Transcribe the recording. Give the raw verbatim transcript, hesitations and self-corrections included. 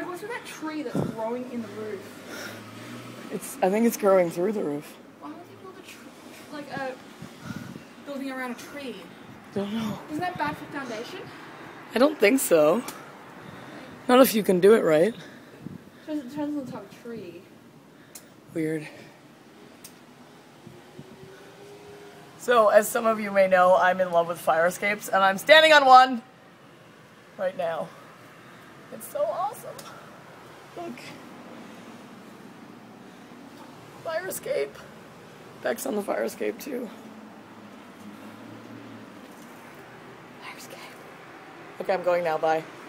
Meg, what's with that tree that's growing in the roof? It's. I think it's growing through the roof. Why would they build a tree, like a building around a tree? Don't know. Isn't that bad for foundation? I don't think so. Not if you can do it right. It depends on the type of tree. Weird. So, as some of you may know, I'm in love with fire escapes, and I'm standing on one right now. It's so awesome. Look. Fire escape. Beck's on the fire escape too. Fire escape. Okay, I'm going now. Bye.